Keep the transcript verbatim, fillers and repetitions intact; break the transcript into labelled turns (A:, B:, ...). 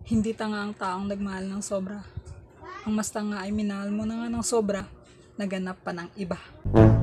A: Hindi tanga ang taong nagmahal ng sobra. Ang mas tanga ay minahal mo na nga ng sobra, naganap pa ng iba.